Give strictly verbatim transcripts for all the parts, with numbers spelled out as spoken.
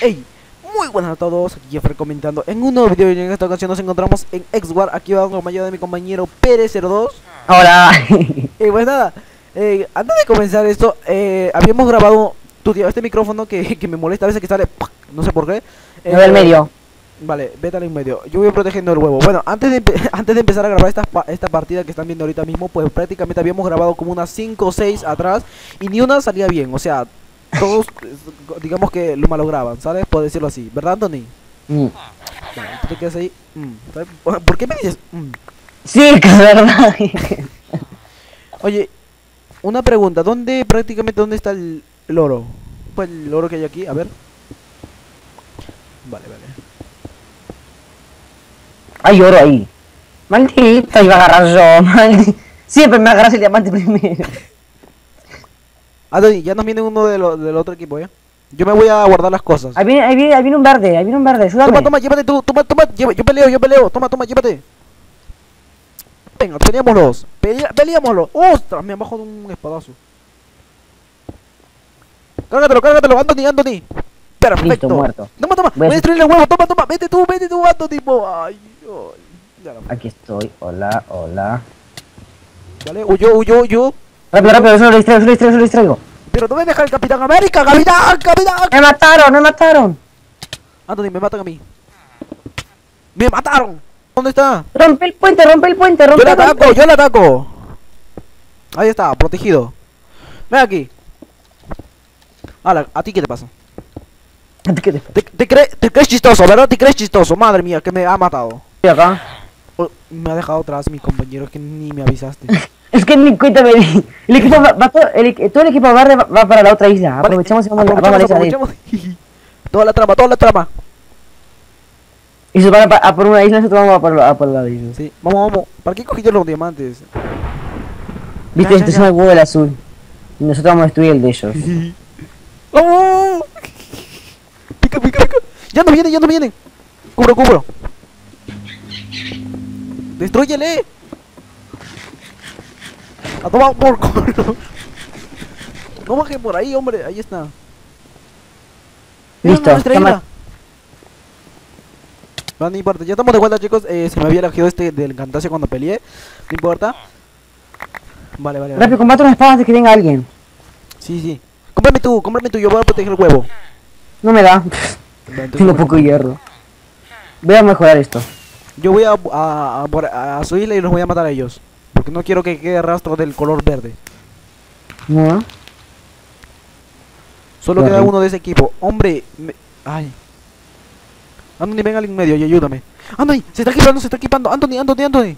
Hey, muy buenas a todos, aquí Jeffrey comentando en un nuevo video y en esta ocasión nos encontramos en X-War. Aquí va acompañado de mi compañero Pérez cero dos. Hola. Y pues nada, eh, antes de comenzar esto, eh, habíamos grabado tu tío, este micrófono que, que me molesta a veces que sale, no sé por qué. Me voy al medio. Vale, vete al medio. Yo voy protegiendo el huevo. Bueno, antes de, antes de empezar a grabar esta, esta partida que están viendo ahorita mismo, pues prácticamente habíamos grabado como unas cinco o seis atrás y ni una salía bien. O sea, todos, digamos que lo malograban, ¿sabes? Por decirlo así, ¿verdad, Anthony? Mm. Vale, tú te quedas ahí. Mm. ¿Por qué me dices? Mm. Sí, que es verdad. Oye, una pregunta. ¿Dónde, prácticamente, dónde está el, el oro? Pues el oro que hay aquí, a ver. Vale, vale. Hay oro ahí. Maldito, iba a agarrar yo. Maldito. Siempre me agarras el diamante primero. Anthony, ya nos viene uno de lo, del otro equipo, ¿eh? Yo me voy a guardar las cosas. Ahí viene, ahí viene, ahí viene un verde, ahí viene un verde, ayúdame. Toma, toma, llévate tú, toma, toma, lleva, yo peleo, yo peleo, toma, toma, llévate. Venga, peleámoslos, pelea, peleámoslos. ¡Ostras! Me bajo de un espadazo. Cárgatelo, cárgatelo, Anthony, Anthony. Perfecto. Listo, muerto. Toma, toma, Voy a voy a destruirle el huevo, toma, toma, vete tú, vete tú, Anthony. Po. Ay, ay. Ya la fue. Aquí estoy, hola, hola. Vale, huyó, huyó, huyó. Rápido, rápido, solo lo distraigo, solo lo distraigo, solo lo distraigo. Pero no me deja el Capitán América, Capitán, Capitán. Me mataron, me mataron. Anthony, me matan a mí. Me mataron. ¿Dónde está? Rompe el puente, rompe el puente, rompe Yo le el puente. ataco, yo le ataco. Ahí está, protegido. Ven aquí. Ala, ¿a ti qué te pasa? ¿Qué te ¿Te, te, cre te crees chistoso, ¿verdad? Te crees chistoso, madre mía, que me ha matado. estoy acá? Oh, me ha dejado atrás mi compañero, que ni me avisaste. Es que ni cuenta me di. El equipo va, va todo, el, todo el equipo verde va, va para la otra isla. Vale, Aprovechamos y vamos, vamos a la aprovechamos, isla de- aprovechamos. Toda la trama, toda la trama. Y se van a, a por una isla, nosotros vamos a por, a por la isla. Sí, vamos, vamos. ¿Para qué cogí yo los diamantes? Viste, Ya, este ya, es ya. el huevo del azul. Y nosotros vamos a destruir el de ellos. ¡Oh! Pica, pica, pica. Ya no viene, ya no viene. Cubro, cubro. Destrúyele. A tomar por culo. No baje por ahí, hombre. Ahí está. Mira, Listo, nuestra toma. isla. No, no importa, ya estamos de vuelta, chicos. Eh, se me había elegido este del Camtasia cuando peleé. No importa. Vale, vale, vale. Rápido, combate una espada antes que venga alguien. Sí, sí. Cómprame tú, cómprame tú. Yo voy a proteger el huevo. No me da. Vale, entonces, Tengo bueno. poco hierro. Voy a mejorar esto. Yo voy a, a, a, por- a- a su isla y los voy a matar a ellos. Porque no quiero que quede rastro del color verde. No. Solo Vale. queda uno de ese equipo. Hombre, me... ay. Anthony, ven al en medio y ayúdame. Anthony, se está equipando, se está equipando. Anthony, Anthony, Anthony.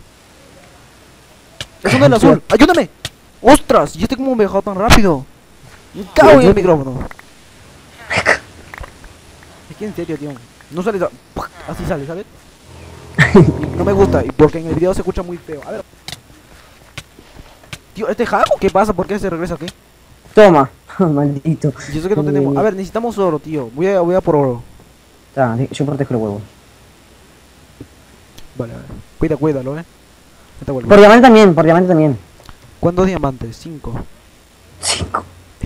Es uno del azul. Ayúdame. Ostras, ¿y este cómo me dejó tan rápido? Me cago en el micrófono. Es que en serio, tío. No sale ta- así sale, ¿sabes? Y no me gusta, y porque en el video se escucha muy feo. A ver. Tío, ¿este Jaco qué pasa? ¿Por qué se regresa aquí? Toma. Maldito. Y eso que no tenemos. A ver, necesitamos oro, tío. Voy a, voy a por oro. Ta, yo protejo el huevo. Vale, vale. Cuida, cuídalo, eh. No te vuelvas. Por diamante también, por diamante también. ¿Cuántos diamantes? Cinco. Cinco.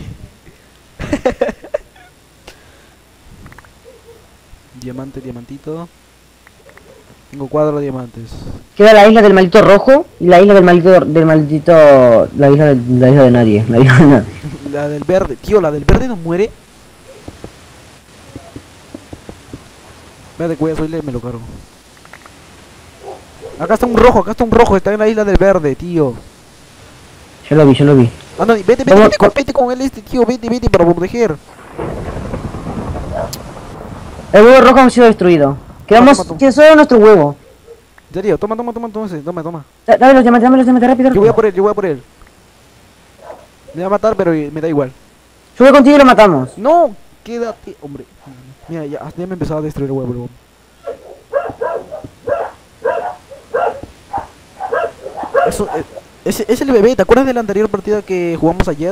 Diamante, diamantito. Tengo cuatro diamantes. Queda la isla del maldito rojo y la isla del maldito, del maldito, la isla, de, la isla de nadie, la isla de nadie. La del verde. Tío, la del verde no muere. Espérate, cuida, soy le me lo cargo. Acá está un rojo, acá está un rojo. Está en la isla del verde, tío. Yo lo vi, yo lo vi. Ah, no, vete, vete, Vamos, vete, con, co- vete con él este, tío. Vete, vete para proteger. El huevo rojo ha sido destruido. Quedamos, Toma, toma, toma. queda solo nuestro huevo. En serio, toma, toma, toma, toma, ese, toma, toma. Da- Dame los diamantes, dame los diamantes rápido. Yo voy a rápido. por él, yo voy a por él. Me va a matar, pero me da igual. Yo voy contigo y lo matamos. No, quédate, hombre. Mira, ya, ya me empezaba a destruir el huevo, el huevo. Eso, eh, ese es el bebé. ¿Te acuerdas de la anterior partida que jugamos ayer?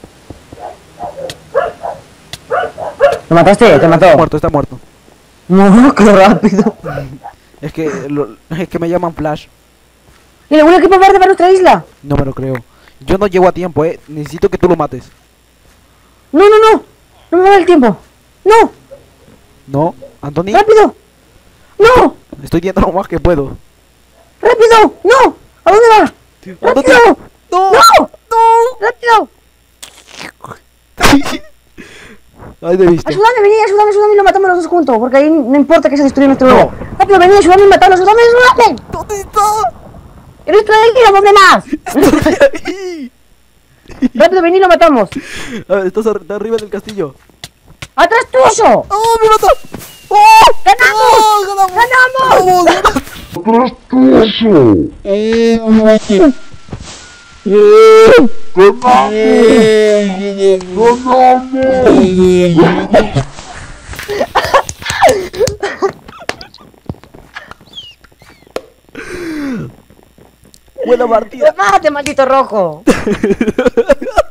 ¿Lo mataste? Te Está mató. muerto, está muerto. No, qué rápido. Es que, lo- es que me llaman Flash. Mira, un equipo verde para nuestra isla. No me lo creo. Yo no llego a tiempo, eh. Necesito que tú lo mates. No, no, no. No me va el tiempo. No. No, Anthony, ¡Rápido! ¡No! estoy yendo lo más que puedo. ¡Rápido! ¡No! ¿A dónde va? Anthony, ¡Rápido! no, ¡No! no. ¡Rápido! Ahí te he visto. Ayúdame, vení, ayúdame, ayúdame y lo matamos los dos juntos, porque ahí no importa que se destruya nuestro No. oro. Rápido, vení, ayúdame y matamos, ayúdame, ayúdame. ¿Dónde está? Yo no estoy aquí, ¿a dónde más? Estoy ahí. Rápido, vení y lo matamos. A ver, estás ar- está arriba del castillo. ¡Atrás tuyo! ¡Oh, me mató! ¡Oh! ¡Ganamos! ¡Oh, ganamos! ¡Ganamos! ¡Ganamos! Buena partida. ¡Mate, maldito rojo!